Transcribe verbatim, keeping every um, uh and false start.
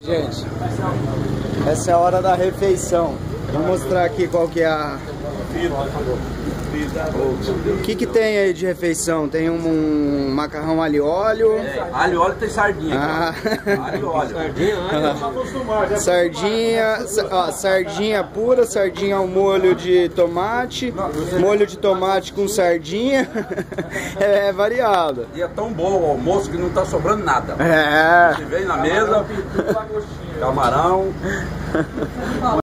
Gente, essa é a hora da refeição. Vou mostrar aqui qual que é a... O que que tem aí de refeição? Tem um, um macarrão alho e óleo. É, alho e óleo tem sardinha. Ah. Alho e óleo. Sardinha, sardinha, ó, sardinha pura, sardinha ao molho de tomate, molho de tomate com sardinha. É, é variado. E é tão bom o almoço que não tá sobrando nada. É. Você vem na mesa, camarão.